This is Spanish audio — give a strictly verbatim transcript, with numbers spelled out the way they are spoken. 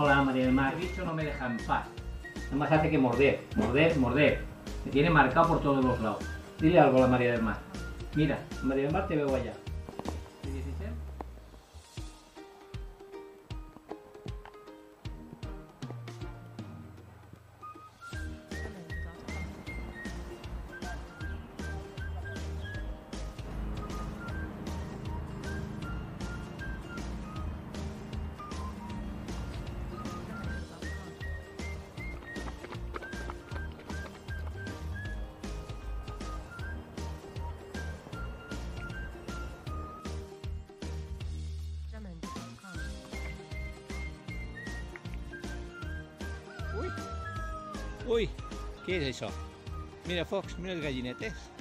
Hola, María del Mar. El bicho no me deja en paz. Nada más hace que morder, morder, morder. Me tiene marcado por todos los lados. Dile algo a la María del Mar. Mira, María del Mar, te veo allá. ¿Qué dices él? Uy, uy, ¿qué es eso? Mira, Fox, mira els gallinetes.